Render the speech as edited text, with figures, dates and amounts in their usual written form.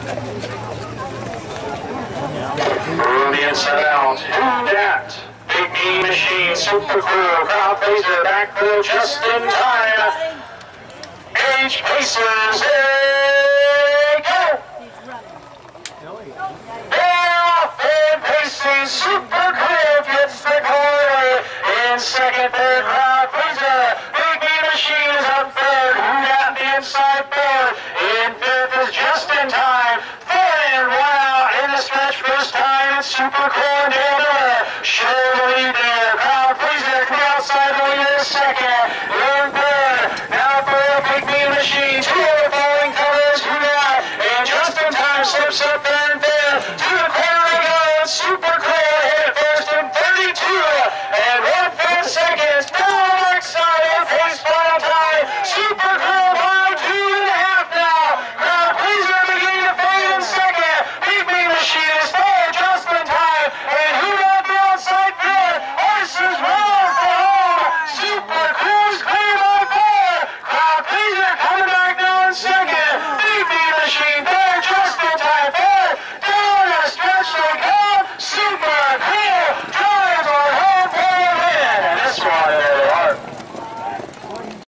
Through the inside out. Who dat? Big Mean Machine, Super Crew, Crowd Pleaser, back row just in time. Age Pacers, they go! They're off and pacing, Super Crew gets the corner. In second, third, Crowd Pleaser, Big Mean Machine is up third. Who dat the inside third? In fifth is just in time. Third and one out in the stretch first time. It's Super Crew and Dale show the lead there. Crowd Pleaser come outside the leader second. In third, now for a Big Mean Machine. Two of the following colors, who dat? And just in time slips up there.